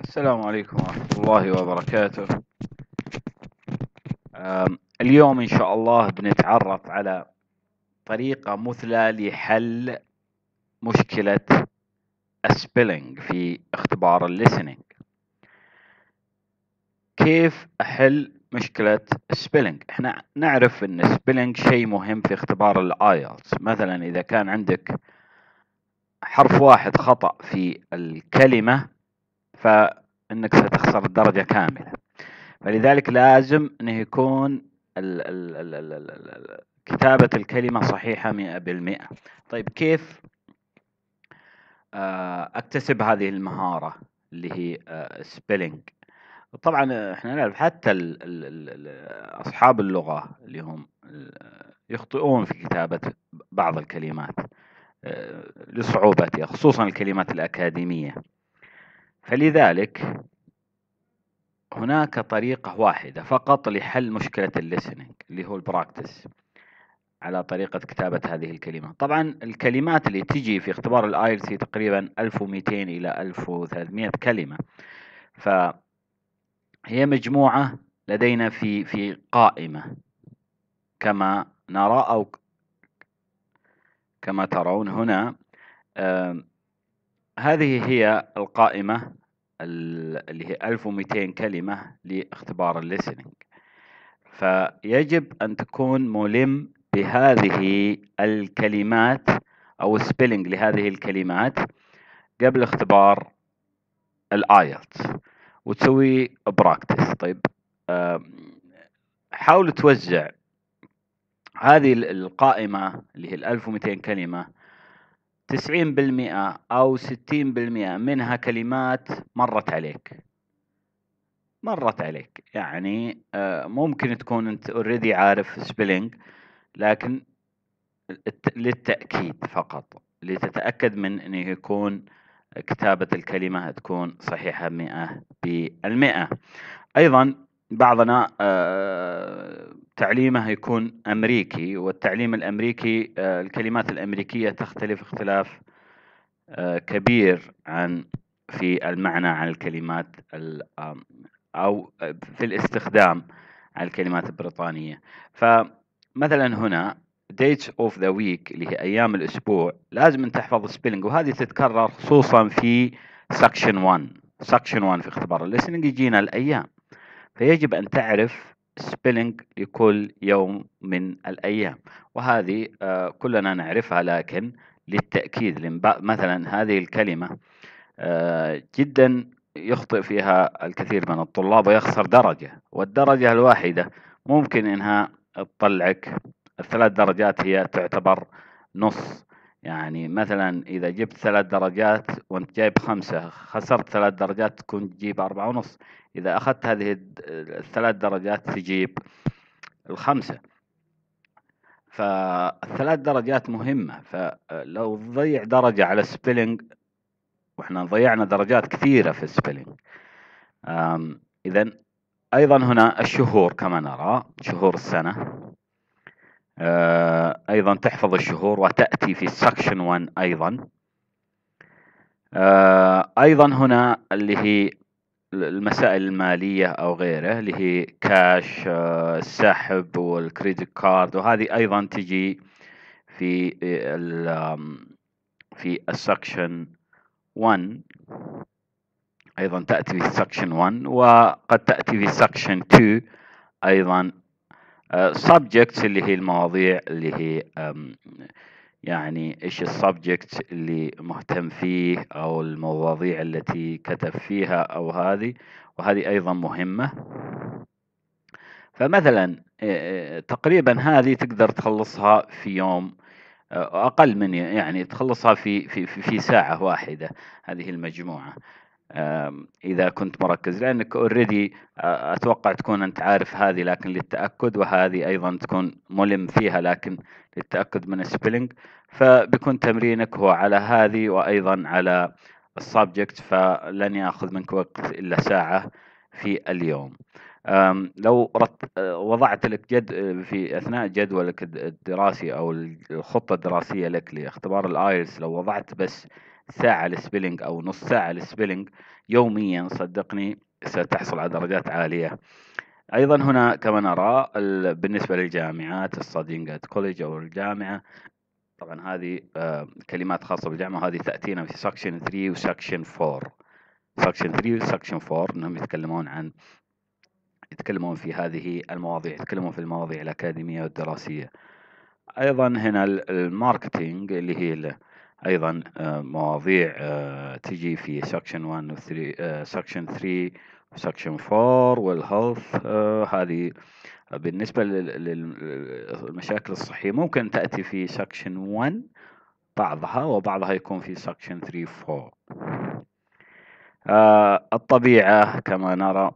السلام عليكم ورحمة الله وبركاته. اليوم إن شاء الله بنتعرف على طريقة مثلى لحل مشكلة السبيلنج في اختبار الليسننج. كيف أحل مشكلة السبيلنج؟ احنا نعرف ان السبيلنج شيء مهم في اختبار الايلتس. مثلا إذا كان عندك حرف واحد خطأ في الكلمة فإنك ستخسر الدرجة كاملة، فلذلك لازم انه يكون كتابة الكلمة صحيحة 100%. طيب كيف اكتسب هذه المهارة اللي هي سبيلنج؟ طبعا احنا نعرف حتى اصحاب اللغة اللي هم يخطئون في كتابة بعض الكلمات لصعوبتها، خصوصا الكلمات الأكاديمية. فلذلك هناك طريقة واحدة فقط لحل مشكلة الليسننج اللي هو البراكتس على طريقة كتابة هذه الكلمة. طبعا الكلمات اللي تجي في اختبار الايلتس هي تقريبا 1200 إلى 1300 كلمة، فهي مجموعة لدينا في قائمة كما نرى أو كما ترون هنا. هذه هي القائمة اللي هي 1200 كلمة لاختبار الليسننج. فيجب أن تكون ملم بهذه الكلمات أو سبيلنج لهذه الكلمات قبل اختبار الآيلتس وتسوي براكتس. طيب حاول توزع هذه القائمة اللي هي 1200 كلمة 90% أو 60% منها كلمات مرت عليك. يعني ممكن تكون أنت اوريدي عارف سبيلنج، لكن للتأكيد فقط لتتأكد من أنه يكون كتابة الكلمة تكون صحيحة 100%. أيضا بعضنا تعليمه يكون أمريكي، والتعليم الأمريكي الكلمات الأمريكية تختلف اختلاف كبير في المعنى عن الكلمات أو في الاستخدام على الكلمات البريطانية. فمثلا هنا dates of the week اللي هي أيام الأسبوع لازم أن تحفظ سبيلنج، وهذه تتكرر خصوصا في section 1 في اختبار الليسننج يجينا الأيام، فيجب أن تعرف سبيلنج لكل يوم من الأيام، وهذه كلنا نعرفها، لكن للتأكيد مثلا هذه الكلمة جدا يخطئ فيها الكثير من الطلاب ويخسر درجة، والدرجة الواحدة ممكن انها تطلعك الثلاث درجات، هي تعتبر نص. يعني مثلا اذا جبت 3 درجات وانت جايب 5 خسرت 3 درجات، تكون تجيب 4.5. اذا اخذت هذه الثلاث درجات تجيب 5. فالثلاث درجات مهمة، فلو تضيع درجة على سبيلنج، واحنا ضيعنا درجات كثيرة في السبيلنج. إذا أيضا هنا الشهور كما نرى، شهور السنة أيضا تحفظ الشهور وتأتي في سكشن 1 أيضا. أيضا هنا اللي هي المسائل المالية أو غيره اللي هي كاش، السحب والكريدت كارد، وهذه أيضا تجي في السكشن 1. أيضا تأتي في سكشن 1 وقد تأتي في سكشن 2 أيضا. subjects اللي هي المواضيع اللي هي يعني إيش السبجكت اللي مهتم فيه أو المواضيع التي كتب فيها أو وهذه أيضا مهمة. فمثلا تقريبا هذه تقدر تخلصها في يوم، أقل من يعني تخلصها في ساعة واحدة، هذه المجموعة إذا كنت مركز، لأنك اوريدي أتوقع تكون أنت عارف هذه، لكن للتأكد، وهذه أيضا تكون ملم فيها لكن للتأكد من السبيلنج، فبيكون تمرينك هو على هذه وأيضا على السبجكت، فلن يأخذ منك وقت إلا ساعة في اليوم. لو وضعت لك في أثناء جدولك الدراسي أو الخطة الدراسية لك لاختبار الآيلتس، لو وضعت بس ساعة للسبيلنج أو نص ساعة للسبيلنج يوميا، صدقني ستحصل على درجات عالية. أيضا هنا كما نرى بالنسبة للجامعات studying at college أو الجامعة، طبعا هذه كلمات خاصة بالجامعة، هذه تأتينا في section 3 و section 4. section 3 و section 4 أنهم يتكلمون في هذه المواضيع، يتكلمون في المواضيع الأكاديمية والدراسية. أيضا هنا الماركتينج اللي هي أيضا مواضيع تجي في section 1 و 3 section 3 و section 4. والهيلث هذه بالنسبة للمشاكل الصحية ممكن تأتي في section 1 بعضها، وبعضها يكون في section 3 4. الطبيعة كما نرى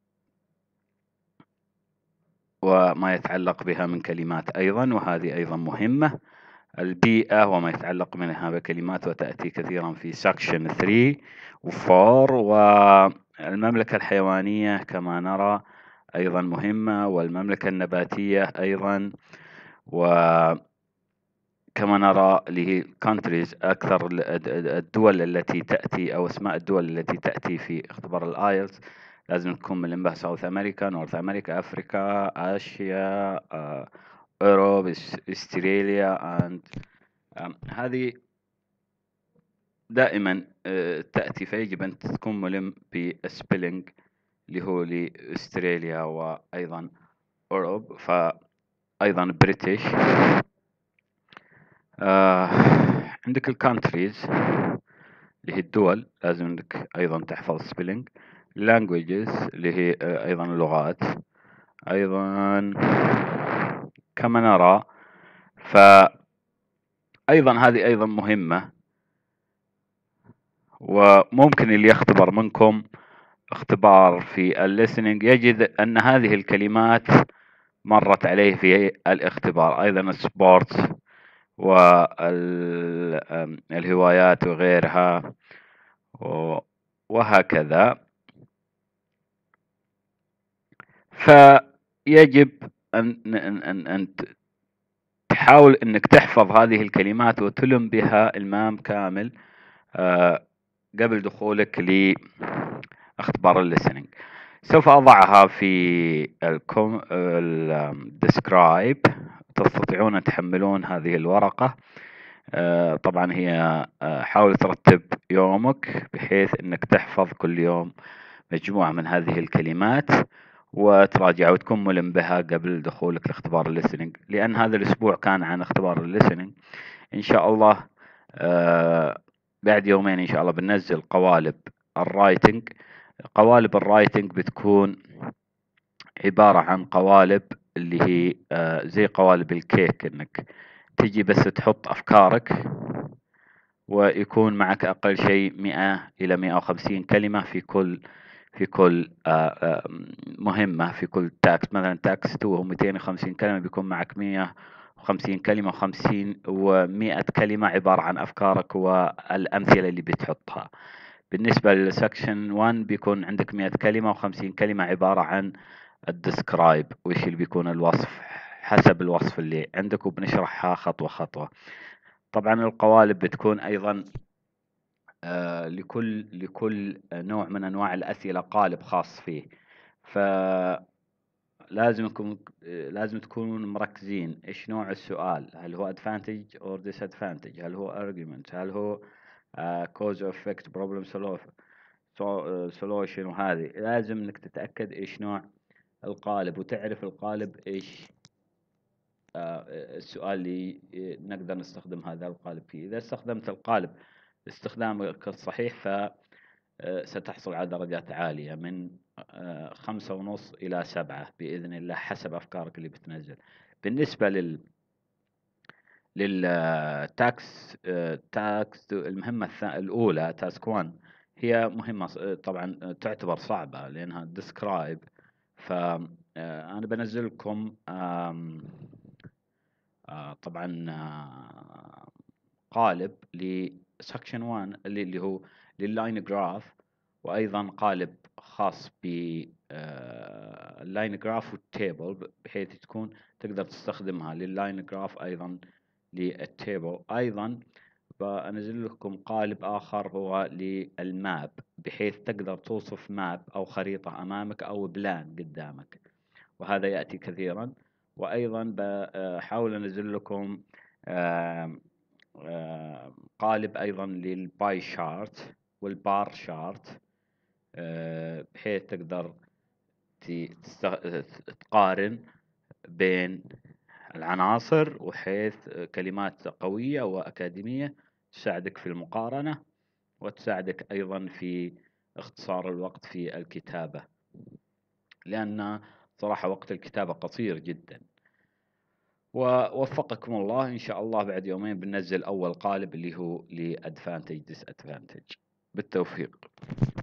وما يتعلق بها من كلمات أيضا، وهذه أيضا مهمة. البيئة وما يتعلق منها بكلمات، وتأتي كثيرا في section 3 و 4. والمملكة الحيوانية كما نرى أيضا مهمة، والمملكة النباتية أيضا. وكما نرى اللي هي countries، أكثر الدول التي تأتي أو أسماء الدول التي تأتي في اختبار الآيلتس لازم تكون من الانبه ساوث أمريكا، نورث أمريكا، أفريقيا، آسيا، أوروب، أستراليا. هذه دائما تأتي، فيجب أن تكون ملم بالسبيلنج اللي هو لأستراليا وأيضا أوروب، فأيضا بريتش. عندك الكانتريز اللي هي الدول، لازم انك ايضا تحفظ سبيلنج. languages اللي هي ايضا اللغات ايضا كما نرى. فايضا هذه ايضا مهمة، وممكن اللي يختبر منكم اختبار في الليسننج يجد ان هذه الكلمات مرت عليه في الاختبار. ايضا السبورتس والهوايات وغيرها وهكذا. فيجب أن تحاول أنك تحفظ هذه الكلمات وتلم بها المام كامل قبل دخولك لاختبار الليسننج. سوف أضعها في الديسكرايب، تستطيعون أن تحملون هذه الورقة. طبعا هي حاول ترتب يومك بحيث أنك تحفظ كل يوم مجموعة من هذه الكلمات وتراجع وتكون ملم بها قبل دخولك لاختبار الليسننج، لأن هذا الأسبوع كان عن اختبار الليسننج. إن شاء الله بعد يومين إن شاء الله بننزل قوالب الرايتنج. قوالب الرايتنج بتكون عبارة عن قوالب اللي هي زي قوالب الكيك، إنك تجي بس تحط أفكارك، ويكون معك أقل شيء 100 إلى 150 كلمة في كل مهمة، في كل تاكس. مثلا تاكس 2 هو 250 كلمة، بيكون معك 150 كلمة و100 كلمة عبارة عن أفكارك والأمثلة اللي بتحطها. بالنسبة للسكشن 1 بيكون عندك 100 كلمة و50 كلمة عبارة عن الديسكرايب، وإيش اللي بيكون الوصف حسب الوصف اللي عندك، وبنشرحها خطوة خطوة. طبعا القوالب بتكون أيضا لكل نوع من أنواع الأسئلة قالب خاص فيه، فلازم تكونون مركزين إيش نوع السؤال، هل هو advantage or disadvantage، هل هو argument، هل هو cause or effect problem solution. وهذه لازم إنك تتأكد إيش نوع القالب، وتعرف القالب إيش السؤال اللي نقدر نستخدم هذا القالب فيه. إذا استخدمت القالب استخدامك الصحيح ستحصل على درجات عالية من 5.5 إلى 7 بإذن الله، حسب أفكارك اللي بتنزل. بالنسبة للتاكس المهمة الأولى تاسك 1 هي مهمة طبعا تعتبر صعبة لأنها describe. فأنا بنزل لكم طبعا قالب لسكشن 1 اللي هو لللاين جراف، وايضا قالب خاص باللاين جراف والتيبل، بحيث تكون تقدر تستخدمها لللاين جراف ايضا للتيبل ايضا. فأنزل لكم قالب آخر هو للماب، بحيث تقدر توصف ماب أو خريطة أمامك أو بلان قدامك، وهذا يأتي كثيرا. وأيضا بحاول أنزل لكم آم، قالب أيضا للباي شارت والبار شارت، بحيث تقدر تقارن بين العناصر، وحيث كلمات قوية وأكاديمية تساعدك في المقارنة، وتساعدك أيضا في اختصار الوقت في الكتابة، لأن صراحة وقت الكتابة قصير جدا. ووفقكم الله، إن شاء الله بعد يومين بننزل أول قالب اللي هو لأدفانتج ديس أدفانتج. بالتوفيق.